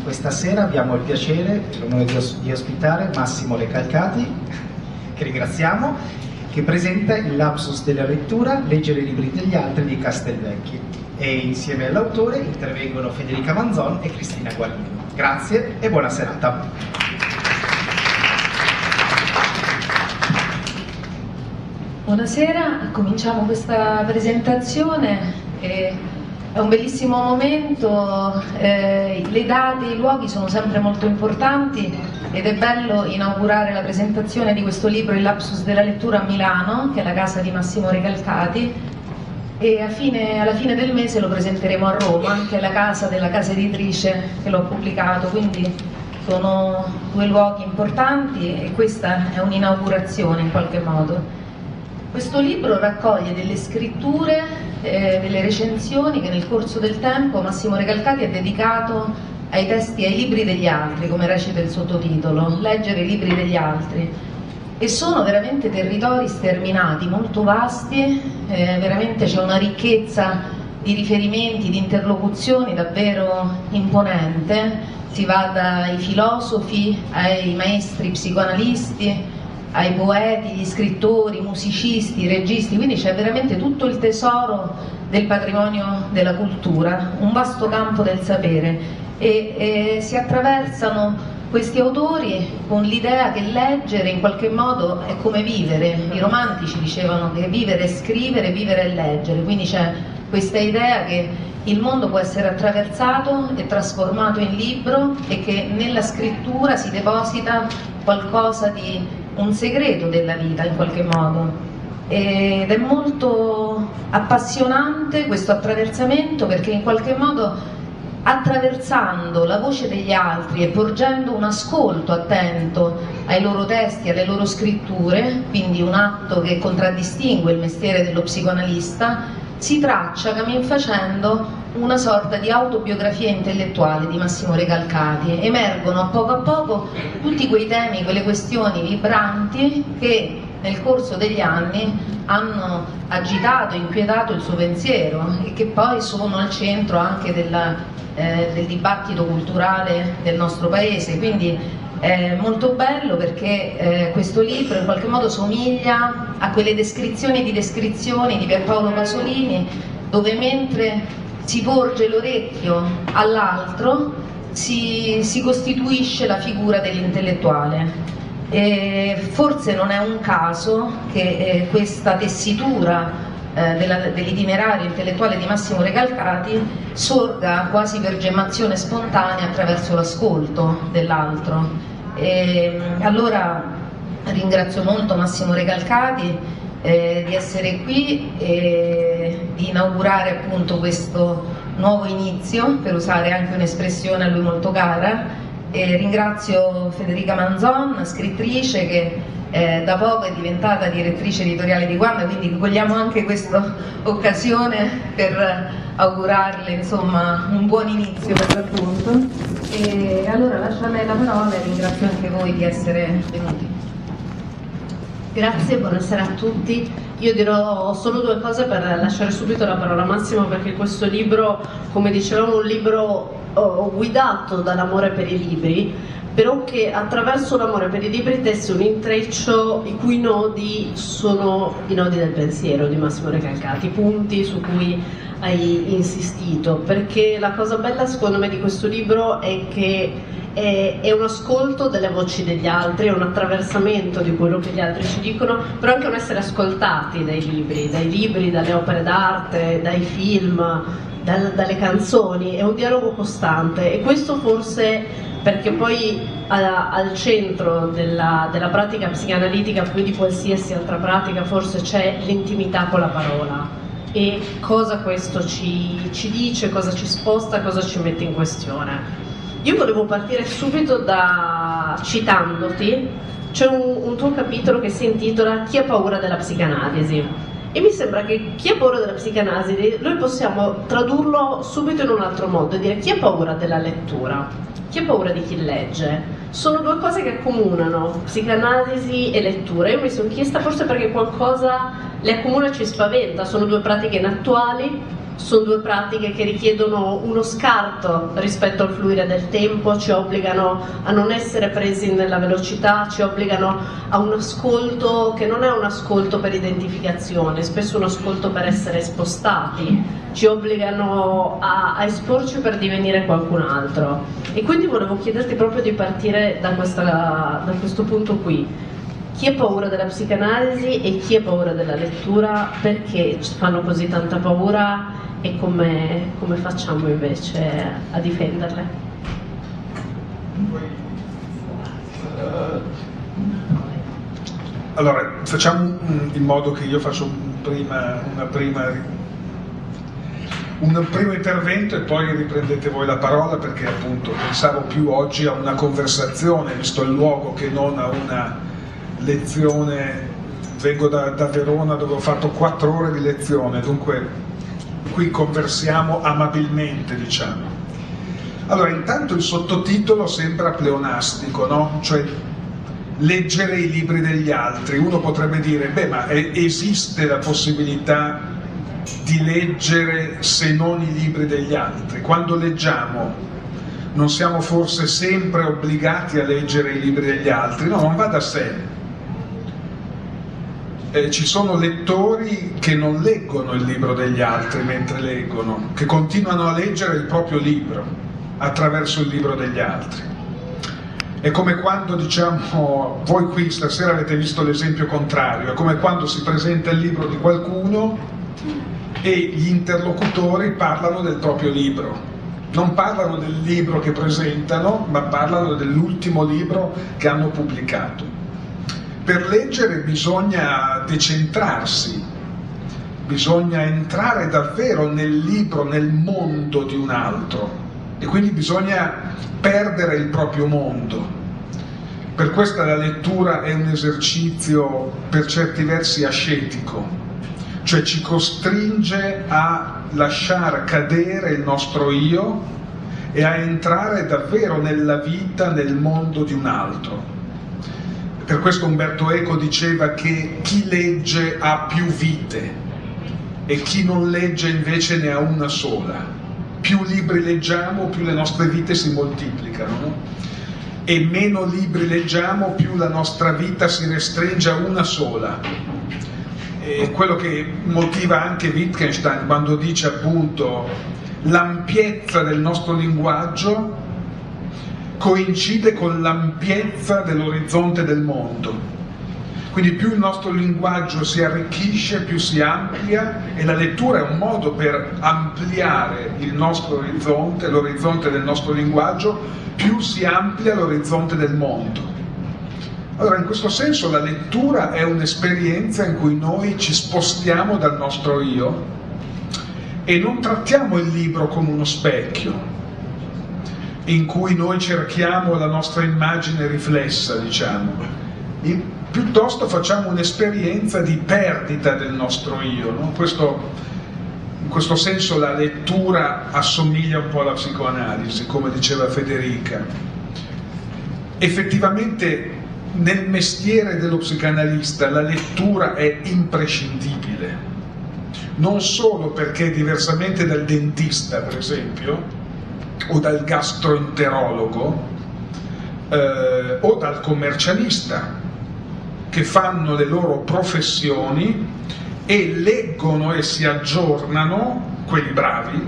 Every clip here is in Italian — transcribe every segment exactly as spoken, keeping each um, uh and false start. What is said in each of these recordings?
questa sera abbiamo il piacere e l'onore di, os di ospitare Massimo Recalcati, che ringraziamo, che presenta il lapsus della lettura Leggere i libri degli altri di Castelvecchi, e insieme all'autore intervengono Federica Manzon e Cristina Guardino. Grazie e buona serata. Buonasera, cominciamo questa presentazione. E è un bellissimo momento, eh, le date, i luoghi sono sempre molto importanti ed è bello inaugurare la presentazione di questo libro, Il lapsus della lettura, a Milano, che è la casa di Massimo Recalcati, e a fine, alla fine del mese lo presenteremo a Roma, che è la casa della casa editrice che l'ho pubblicato, quindi sono due luoghi importanti e questa è un'inaugurazione in qualche modo. Questo libro raccoglie delle scritture, eh, delle recensioni che nel corso del tempo Massimo Recalcati ha dedicato ai testi e ai libri degli altri, come recita il sottotitolo, Leggere i libri degli altri. E sono veramente territori sterminati, molto vasti, eh, veramente c'è una ricchezza di riferimenti, di interlocuzioni davvero imponente. Si va dai filosofi ai maestri psicoanalisti, ai poeti, gli scrittori, musicisti, registi, quindi c'è veramente tutto il tesoro del patrimonio della cultura, un vasto campo del sapere, e, e si attraversano questi autori con l'idea che leggere in qualche modo è come vivere. I romantici dicevano che vivere è scrivere, vivere è leggere, quindi c'è questa idea che il mondo può essere attraversato e trasformato in libro e che nella scrittura si deposita qualcosa di un segreto della vita in qualche modo, ed è molto appassionante questo attraversamento, perché in qualche modo, attraversando la voce degli altri e porgendo un ascolto attento ai loro testi, alle loro scritture, quindi un atto che contraddistingue il mestiere dello psicoanalista, si traccia cammin facendo una sorta di autobiografia intellettuale di Massimo Recalcati. Emergono a poco a poco tutti quei temi, quelle questioni vibranti che nel corso degli anni hanno agitato, inquietato il suo pensiero e che poi sono al centro anche della, eh, del dibattito culturale del nostro paese. Quindi è molto bello perché eh, questo libro in qualche modo somiglia a quelle descrizioni di descrizioni di Pierpaolo Pasolini, dove mentre si porge l'orecchio all'altro si, si costituisce la figura dell'intellettuale. E forse non è un caso che eh, questa tessitura eh, dell'itinerario intellettuale di Massimo Recalcati sorga quasi per gemmazione spontanea attraverso l'ascolto dell'altro. E allora ringrazio molto Massimo Recalcati eh, di essere qui e di inaugurare appunto questo nuovo inizio, per usare anche un'espressione a lui molto cara. E ringrazio Federica Manzon, scrittrice che eh, da poco è diventata direttrice editoriale di Wanda, quindi cogliamo anche questa occasione per augurarle insomma un buon inizio per l'appunto. E allora lascio a lei la parola e ringrazio anche voi di essere venuti. Grazie, buonasera a tutti. Io dirò solo due cose per lasciare subito la parola a Massimo, perché questo libro, come dicevamo, è un libro oh, guidato dall'amore per i libri, però che attraverso l'amore per i libri tesse un intreccio i cui nodi sono i nodi del pensiero di Massimo Recalcati, i punti su cui hai insistito, perché la cosa bella secondo me di questo libro è che è, è un ascolto delle voci degli altri, è un attraversamento di quello che gli altri ci dicono, però anche un essere ascoltati dai libri, dai libri, dalle opere d'arte, dai film, dal, dalle canzoni, è un dialogo costante, e questo forse perché poi a, al centro della, della pratica psicanalitica, più di qualsiasi altra pratica, forse c'è l'intimità con la parola. E cosa questo ci, ci dice, cosa ci sposta, cosa ci mette in questione. Io volevo partire subito da citandoti, c'è un, un tuo capitolo che si intitola Chi ha paura della psicanalisi, e mi sembra che chi ha paura della psicanalisi noi possiamo tradurlo subito in un altro modo e dire chi ha paura della lettura, chi ha paura di chi legge. Sono due cose che accomunano psicanalisi e lettura. Io mi sono chiesta forse perché qualcosa le accomuna e ci spaventa, sono due pratiche inattuali, sono due pratiche che richiedono uno scarto rispetto al fluire del tempo, ci obbligano a non essere presi nella velocità, ci obbligano a un ascolto che non è un ascolto per identificazione, spesso un ascolto per essere spostati, ci obbligano a, a esporci per divenire qualcun altro. E quindi volevo chiederti proprio di partire da, questa, da questo punto qui. Chi ha paura della psicanalisi e chi ha paura della lettura? Perché fanno così tanta paura e come, come facciamo invece a difenderle? Allora, facciamo in modo che io faccio un prima, una prima, un primo intervento e poi riprendete voi la parola, perché appunto pensavo più oggi a una conversazione, visto il luogo, che non a una lezione. Vengo da, da Verona, dove ho fatto quattro ore di lezione, dunque qui conversiamo amabilmente, diciamo. Allora, intanto il sottotitolo sembra pleonastico, no? Cioè leggere i libri degli altri. Uno potrebbe dire, beh, ma esiste la possibilità di leggere se non i libri degli altri? Quando leggiamo non siamo forse sempre obbligati a leggere i libri degli altri? No, non va da sé. Eh, ci sono lettori che non leggono il libro degli altri mentre leggono, che continuano a leggere il proprio libro attraverso il libro degli altri. È come quando, diciamo, voi qui stasera avete visto l'esempio contrario, è come quando si presenta il libro di qualcuno e gli interlocutori parlano del proprio libro. Non parlano del libro che presentano, ma parlano dell'ultimo libro che hanno pubblicato. Per leggere bisogna decentrarsi, bisogna entrare davvero nel libro, nel mondo di un altro, e quindi bisogna perdere il proprio mondo. Per questo la lettura è un esercizio per certi versi ascetico, cioè ci costringe a lasciare cadere il nostro io e a entrare davvero nella vita, nel mondo di un altro. Per questo Umberto Eco diceva che chi legge ha più vite e chi non legge invece ne ha una sola. Più libri leggiamo, più le nostre vite si moltiplicano, no? E meno libri leggiamo, più la nostra vita si restringe a una sola. È quello che motiva anche Wittgenstein quando dice appunto l'ampiezza del nostro linguaggio coincide con l'ampiezza dell'orizzonte del mondo. Quindi più il nostro linguaggio si arricchisce, più si amplia, e la lettura è un modo per ampliare il nostro orizzonte, l'orizzonte del nostro linguaggio, più si amplia l'orizzonte del mondo. Allora, in questo senso la lettura è un'esperienza in cui noi ci spostiamo dal nostro io e non trattiamo il libro come uno specchio in cui noi cerchiamo la nostra immagine riflessa, diciamo. E piuttosto facciamo un'esperienza di perdita del nostro io, no? Questo, in questo senso la lettura assomiglia un po' alla psicoanalisi, come diceva Federica. Effettivamente nel mestiere dello psicanalista la lettura è imprescindibile, non solo perché diversamente dal dentista, per esempio, o dal gastroenterologo eh, o dal commercialista, che fanno le loro professioni e leggono e si aggiornano, quelli bravi,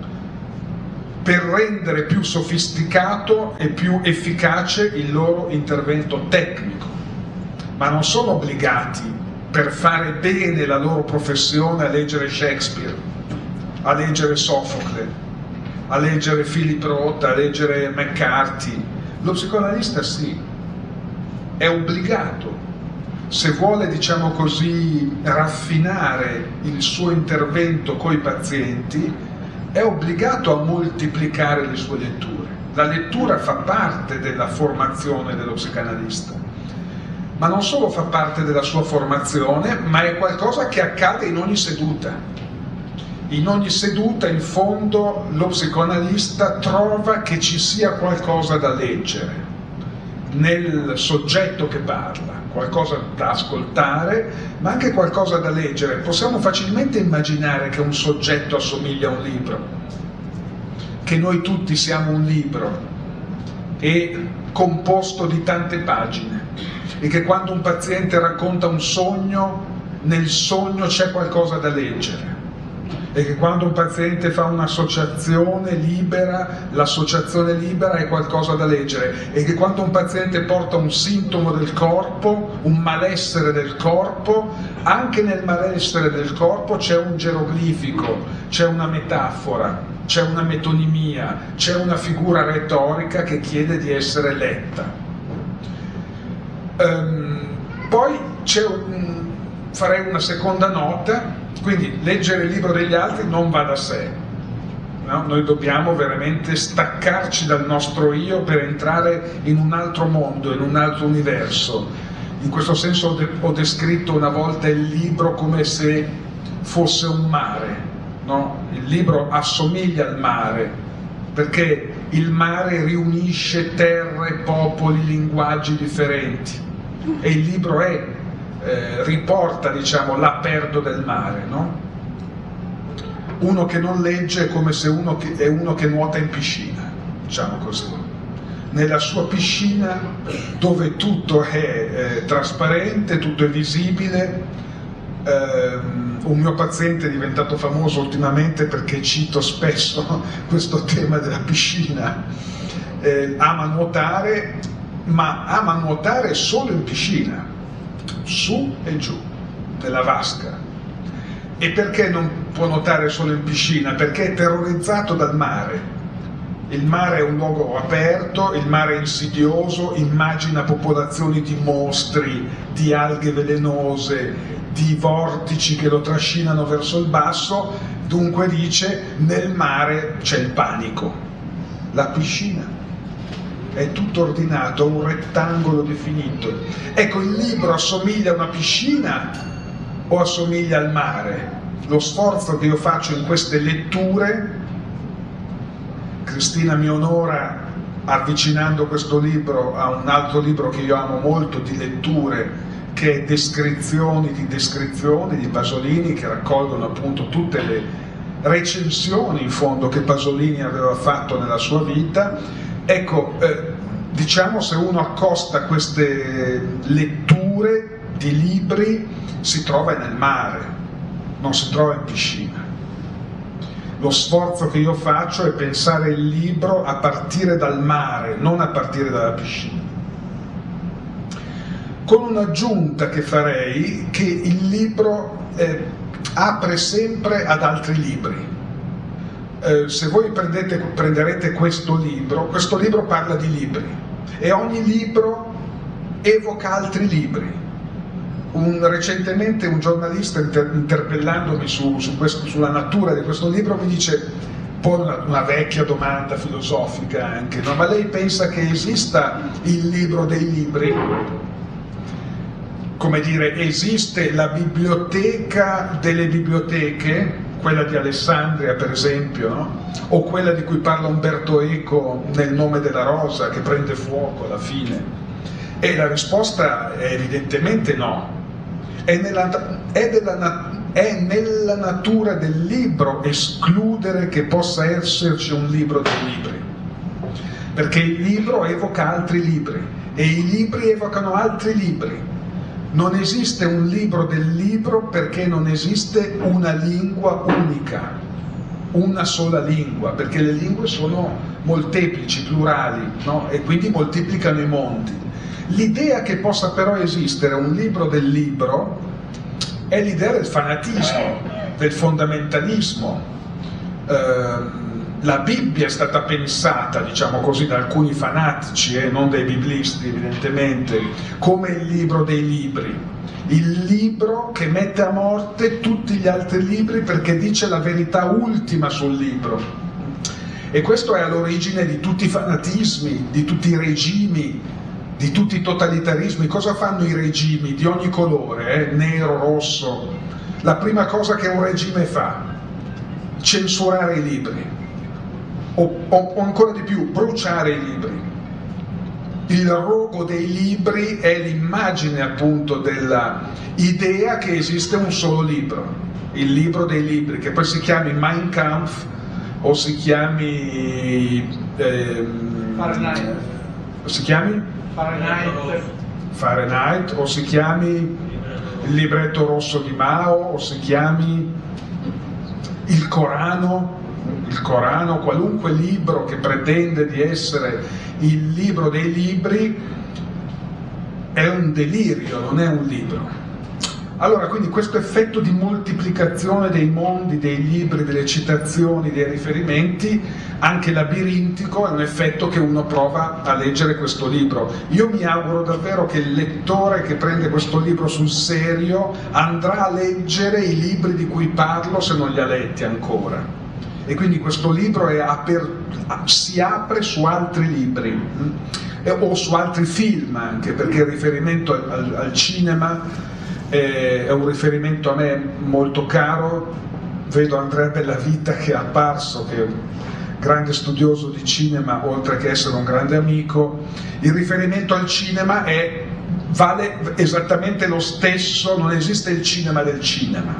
per rendere più sofisticato e più efficace il loro intervento tecnico, ma non sono obbligati per fare bene la loro professione a leggere Shakespeare, a leggere Sofocle, a leggere Philip Roth, a leggere McCarthy. Lo psicoanalista sì, è obbligato, se vuole, diciamo così, raffinare il suo intervento coi pazienti, è obbligato a moltiplicare le sue letture. La lettura fa parte della formazione dello psicanalista, ma non solo fa parte della sua formazione, ma è qualcosa che accade in ogni seduta. In ogni seduta, in fondo, lo psicoanalista trova che ci sia qualcosa da leggere, nel soggetto che parla, qualcosa da ascoltare, ma anche qualcosa da leggere. Possiamo facilmente immaginare che un soggetto assomiglia a un libro, che noi tutti siamo un libro e composto di tante pagine, e che quando un paziente racconta un sogno, nel sogno c'è qualcosa da leggere, e che quando un paziente fa un'associazione libera, l'associazione libera è qualcosa da leggere, e che quando un paziente porta un sintomo del corpo, un malessere del corpo, anche nel malessere del corpo c'è un geroglifico, c'è una metafora, c'è una metonimia, c'è una figura retorica che chiede di essere letta. Um, poi c'è un, farei una seconda nota. Quindi leggere il libro degli altri non va da sé, no? Noi dobbiamo veramente staccarci dal nostro io per entrare in un altro mondo, in un altro universo. In questo senso ho, de- ho descritto una volta il libro come se fosse un mare, no? Il libro assomiglia al mare, perché il mare riunisce terre, popoli, linguaggi differenti, e il libro è Eh, riporta, diciamo, l'aperto del mare, no? Uno che non legge è come se uno che, è uno che nuota in piscina, diciamo così, nella sua piscina dove tutto è eh, trasparente, tutto è visibile. Eh, un mio paziente è diventato famoso ultimamente perché cito spesso questo tema della piscina. Eh, ama nuotare, ma ama nuotare solo in piscina, su e giù, nella vasca. E perché non può nuotare solo in piscina? Perché è terrorizzato dal mare. Il mare è un luogo aperto, il mare è insidioso, immagina popolazioni di mostri, di alghe velenose, di vortici che lo trascinano verso il basso. Dunque dice, nel mare c'è il panico. La piscina è tutto ordinato, un rettangolo definito. Ecco, il libro assomiglia a una piscina o assomiglia al mare? Lo sforzo che io faccio in queste letture, Cristina mi onora avvicinando questo libro a un altro libro che io amo molto di letture, che è Descrizioni di descrizioni di Pasolini, che raccolgono appunto tutte le recensioni in fondo che Pasolini aveva fatto nella sua vita. Ecco, eh, diciamo, se uno accosta queste letture di libri, si trova nel mare, non si trova in piscina. Lo sforzo che io faccio è pensare il libro a partire dal mare, non a partire dalla piscina. Con un'aggiunta che farei, che il libro eh, apre sempre ad altri libri. Eh, se voi prendete, prenderete questo libro, questo libro parla di libri e ogni libro evoca altri libri. Un, recentemente un giornalista inter, interpellandomi su, su questo, sulla natura di questo libro mi dice, pone una, una vecchia domanda filosofica anche, no? Ma lei pensa che esista il libro dei libri? Come dire, esiste la biblioteca delle biblioteche, quella di Alessandria per esempio, no? O quella di cui parla Umberto Eco nel Nome della rosa, che prende fuoco alla fine? E la risposta è evidentemente no. È nella, è della, è nella natura del libro escludere che possa esserci un libro dei libri, perché il libro evoca altri libri e i libri evocano altri libri. Non esiste un libro del libro perché non esiste una lingua unica, una sola lingua, perché le lingue sono molteplici, plurali, no? E quindi moltiplicano i mondi. L'idea che possa però esistere un libro del libro è l'idea del fanatismo, del fondamentalismo. Eh, la Bibbia è stata pensata, diciamo così, da alcuni fanatici, eh, non dai biblisti evidentemente, come il libro dei libri, il libro che mette a morte tutti gli altri libri perché dice la verità ultima sul libro. E questo è all'origine di tutti i fanatismi, di tutti i regimi, di tutti i totalitarismi. Cosa fanno i regimi di ogni colore, eh? Nero, rosso? La prima cosa che un regime fa, censurare i libri, o, o, o ancora di più, bruciare i libri. il rogo dei libri è l'immagine appunto della idea che esiste un solo libro, il libro dei libri, che poi si chiami Mein Kampf o si chiami ehm, Fahrenheit. si chiami? Fahrenheit. Fahrenheit, o si chiami il libretto rosso di Mao, o si chiami il Corano, il Corano, qualunque libro che pretende di essere il libro dei libri è un delirio, non è un libro. Allora, quindi questo effetto di moltiplicazione dei mondi, dei libri, delle citazioni, dei riferimenti, anche labirintico, è un effetto che uno prova a leggere questo libro. Io mi auguro davvero che il lettore che prende questo libro sul serio andrà a leggere i libri di cui parlo se non li ha letti ancora. E quindi questo libro è aper... si apre su altri libri eh, o su altri film anche, perché il riferimento al, al, al cinema è un riferimento a me molto caro. Vedo Andrea Bellavita che è apparso, che è un grande studioso di cinema oltre che essere un grande amico. Il riferimento al cinema è, vale esattamente lo stesso, non esiste il cinema del cinema.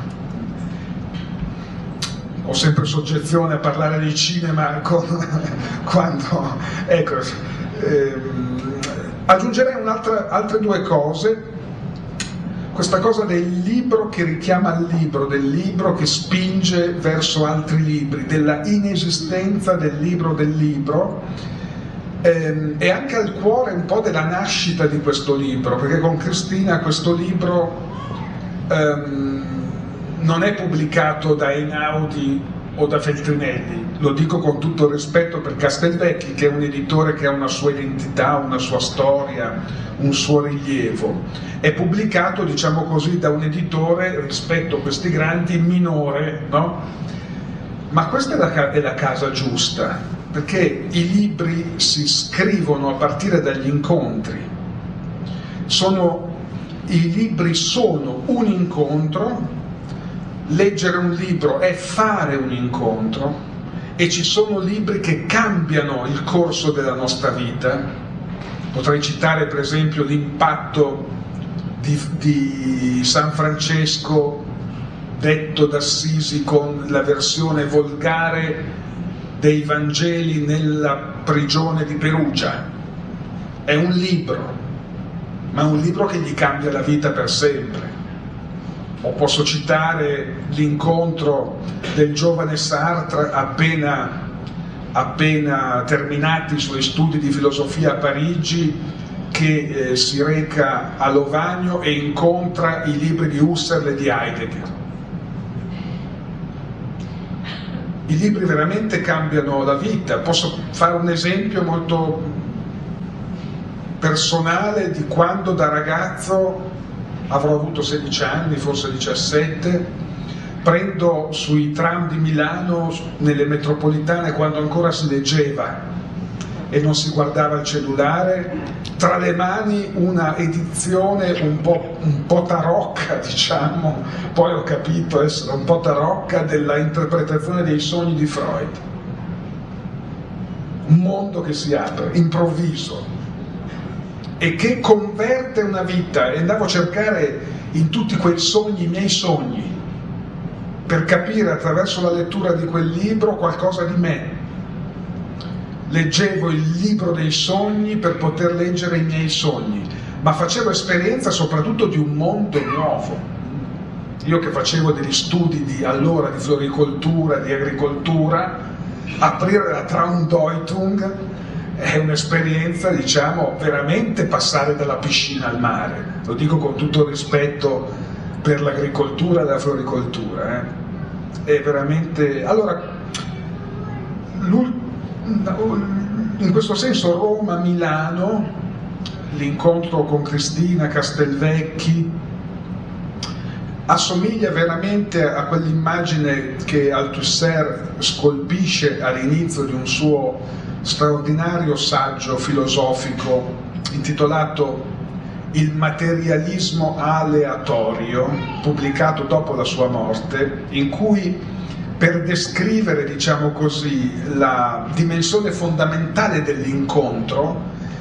Ho sempre soggezione a parlare di cinema con, quando ecco, ehm, aggiungerei un'altra, altre due cose. Questa cosa del libro che richiama al libro, del libro che spinge verso altri libri, della inesistenza del libro del libro, ehm, e anche al cuore un po' della nascita di questo libro, perché con Cristina questo libro ehm, non è pubblicato da Einaudi o da Feltrinelli, lo dico con tutto il rispetto per Castelvecchi, che è un editore che ha una sua identità, una sua storia, un suo rilievo. È pubblicato, diciamo così, da un editore, rispetto a questi grandi, minore, no? Ma questa è la, è la casa giusta, perché i libri si scrivono a partire dagli incontri. Sono, i libri sono un incontro. Leggere un libro è fare un incontro, e ci sono libri che cambiano il corso della nostra vita. Potrei citare per esempio l'impatto di, di San Francesco detto d'Assisi con la versione volgare dei Vangeli nella prigione di Perugia. È un libro, ma è un libro che gli cambia la vita per sempre. O posso citare l'incontro del giovane Sartre appena, appena terminati i suoi studi di filosofia a Parigi, che eh, si reca a Lovagno e incontra i libri di Husserl e di Heidegger. I libri veramente cambiano la vita. Posso fare un esempio molto personale di quando da ragazzo, avrò avuto sedici anni, forse diciassette, prendo sui tram di Milano, nelle metropolitane, quando ancora si leggeva e non si guardava il cellulare, tra le mani una edizione un po', un po' tarocca, diciamo, poi ho capito essere un po' tarocca, della interpretazione dei sogni di Freud. Un mondo che si apre, improvviso, e che converte una vita, e andavo a cercare in tutti quei sogni i miei sogni per capire attraverso la lettura di quel libro qualcosa di me. Leggevo il libro dei sogni per poter leggere i miei sogni, ma facevo esperienza soprattutto di un mondo nuovo. Io che facevo degli studi di allora di floricoltura, di agricoltura, aprire la Traumdeutung è un'esperienza, diciamo, veramente passare dalla piscina al mare. Lo dico con tutto il rispetto per l'agricoltura e la floricoltura. Eh. È veramente... Allora, in questo senso Roma-Milano, l'incontro con Cristina Castelvecchi, assomiglia veramente a quell'immagine che Althusser scolpisce all'inizio di un suo straordinario saggio filosofico intitolato Il materialismo aleatorio, pubblicato dopo la sua morte, in cui, per descrivere, diciamo così, la dimensione fondamentale dell'incontro,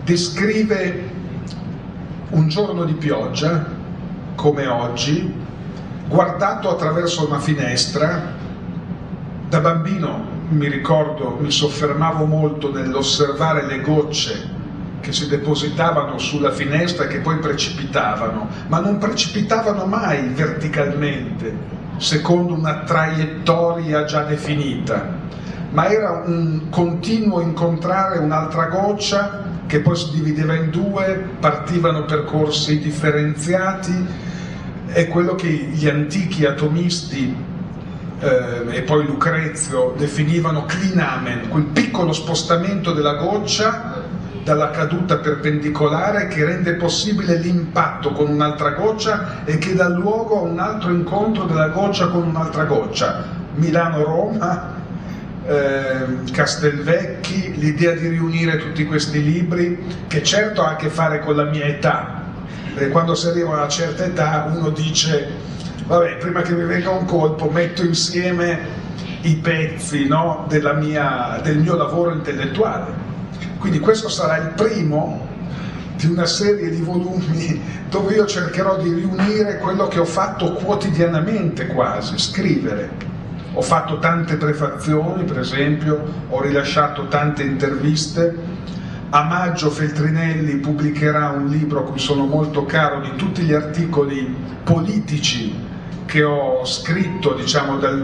descrive un giorno di pioggia, come oggi, guardato attraverso una finestra. Da bambino mi ricordo, mi soffermavo molto nell'osservare le gocce che si depositavano sulla finestra e che poi precipitavano, ma non precipitavano mai verticalmente, secondo una traiettoria già definita, ma era un continuo incontrare un'altra goccia che poi si divideva in due, partivano percorsi differenziati. È quello che gli antichi atomisti eh, e poi Lucrezio definivano clinamen, quel piccolo spostamento della goccia dalla caduta perpendicolare che rende possibile l'impatto con un'altra goccia e che dà luogo a un altro incontro della goccia con un'altra goccia. Milano-Roma, eh, Castelvecchi, l'idea di riunire tutti questi libri, che certo ha a che fare con la mia età, perché quando si arriva a una certa età uno dice vabbè, prima che mi venga un colpo metto insieme i pezzi, no, della mia, del mio lavoro intellettuale. Quindi questo sarà il primo di una serie di volumi dove io cercherò di riunire quello che ho fatto quotidianamente quasi, scrivere. Ho fatto tante prefazioni, per esempio, ho rilasciato tante interviste. A maggio Feltrinelli pubblicherà un libro a cui sono molto caro di tutti gli articoli politici che ho scritto, diciamo, dal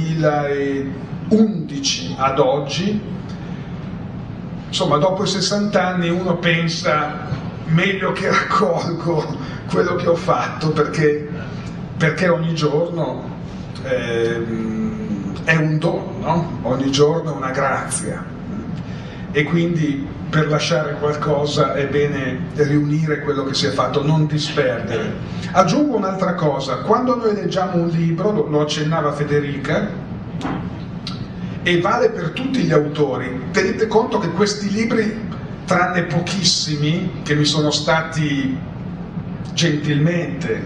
duemilaundici ad oggi. Insomma, dopo i sessanta anni uno pensa meglio che raccolgo quello che ho fatto, perché, perché ogni giorno eh, è un dono, no? Ogni giorno è una grazia, e quindi per lasciare qualcosa è bene riunire quello che si è fatto, non disperdere. Aggiungo un'altra cosa: quando noi leggiamo un libro, lo, lo accennava Federica, e vale per tutti gli autori, tenete conto che questi libri, tranne pochissimi che mi sono stati gentilmente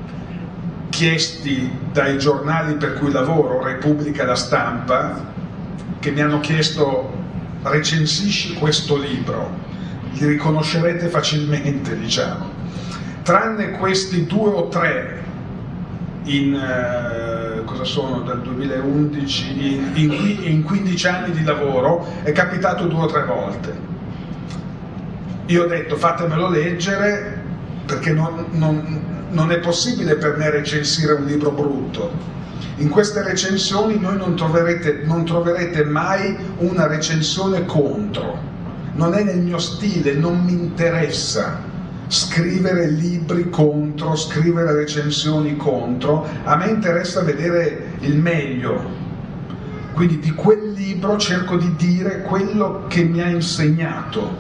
chiesti dai giornali per cui lavoro, Repubblica e La Stampa, che mi hanno chiesto recensisci questo libro, li riconoscerete facilmente, diciamo. Tranne questi due o tre in eh, cosa sono dal duemilaundici, in, in, in quindici anni di lavoro, è capitato due o tre volte. Io ho detto fatemelo leggere, perché non, non, non è possibile per me recensire un libro brutto. In queste recensioni noi non troverete, non troverete mai una recensione contro, non è nel mio stile, non mi interessa scrivere libri contro, scrivere recensioni contro. A me interessa vedere il meglio, quindi di quel libro cerco di dire quello che mi ha insegnato.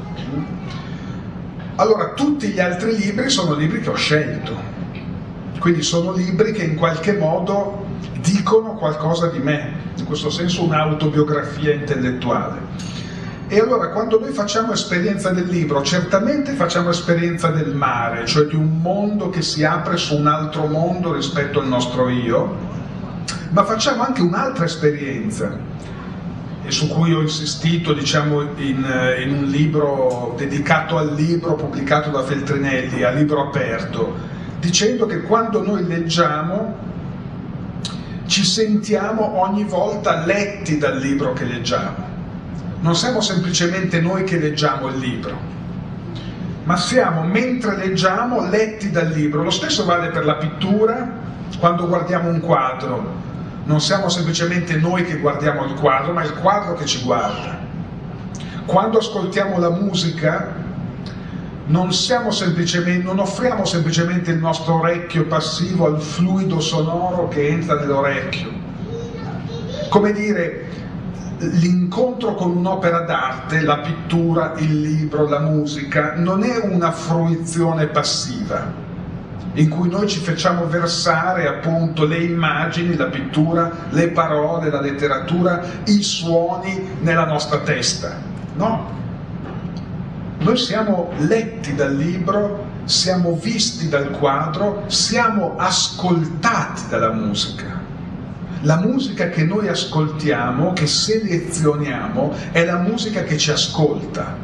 Allora, tutti gli altri libri sono libri che ho scelto, quindi sono libri che in qualche modo dicono qualcosa di me, in questo senso un'autobiografia intellettuale. E allora quando noi facciamo esperienza del libro, certamente facciamo esperienza del mare, cioè di un mondo che si apre su un altro mondo rispetto al nostro io, ma facciamo anche un'altra esperienza, e su cui ho insistito, diciamo, in, in un libro dedicato al libro pubblicato da Feltrinelli, a libro aperto, dicendo che quando noi leggiamo ci sentiamo ogni volta letti dal libro che leggiamo. Non siamo semplicemente noi che leggiamo il libro, ma siamo, mentre leggiamo, letti dal libro. Lo stesso vale per la pittura. Quando guardiamo un quadro, non siamo semplicemente noi che guardiamo il quadro, ma il quadro che ci guarda. Quando ascoltiamo la musica, non, siamo semplicemente, non offriamo semplicemente il nostro orecchio passivo al fluido sonoro che entra nell'orecchio. Come dire, l'incontro con un'opera d'arte, la pittura, il libro, la musica, non è una fruizione passiva in cui noi ci facciamo versare appunto le immagini, la pittura, le parole, la letteratura, i suoni nella nostra testa. No, noi siamo letti dal libro, siamo visti dal quadro, siamo ascoltati dalla musica. La musica che noi ascoltiamo, che selezioniamo, è la musica che ci ascolta.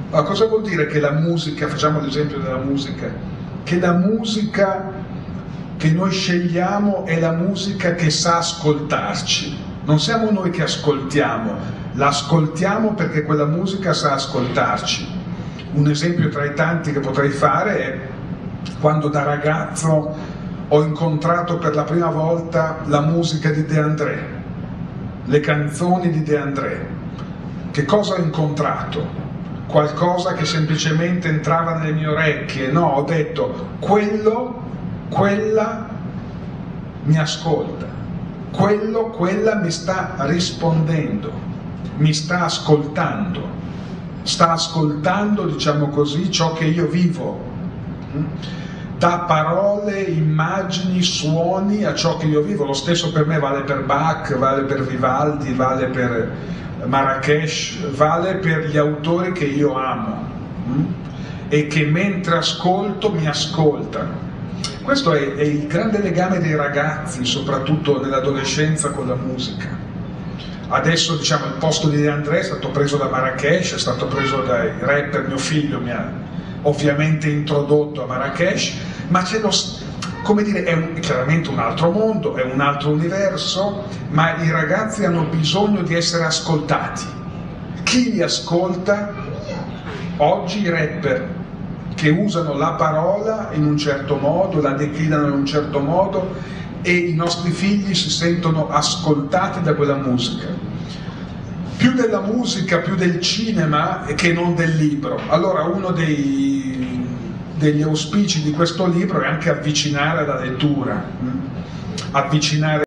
Ma cosa vuol dire che la musica, facciamo l'esempio della musica, che la musica che noi scegliamo è la musica che sa ascoltarci, non siamo noi che ascoltiamo, la ascoltiamo perché quella musica sa ascoltarci. Un esempio tra i tanti che potrei fare è quando da ragazzo ho incontrato per la prima volta la musica di De André, le canzoni di De André. Che cosa ho incontrato? Qualcosa che semplicemente entrava nelle mie orecchie, no, ho detto, quello, quella mi ascolta, quello, quella mi sta rispondendo, mi sta ascoltando, sta ascoltando, diciamo così, ciò che io vivo, da parole, immagini, suoni a ciò che io vivo. Lo stesso per me vale per Bach, vale per Vivaldi, vale per Marrakesh, vale per gli autori che io amo e che mentre ascolto mi ascoltano. Questo è, è il grande legame dei ragazzi, soprattutto nell'adolescenza, con la musica. Adesso, diciamo, il posto di De André è stato preso da Marrakesh, è stato preso dai rapper. Mio figlio mi ha ovviamente introdotto a Marrakesh, ma c'è lo, come dire, è, un, è chiaramente un altro mondo, è un altro universo, ma i ragazzi hanno bisogno di essere ascoltati. Chi li ascolta? Oggi i rapper, che usano la parola in un certo modo, la declinano in un certo modo, e i nostri figli si sentono ascoltati da quella musica. Più della musica, più del cinema che non del libro. Allora uno dei, degli auspici di questo libro è anche avvicinare la lettura, avvicinare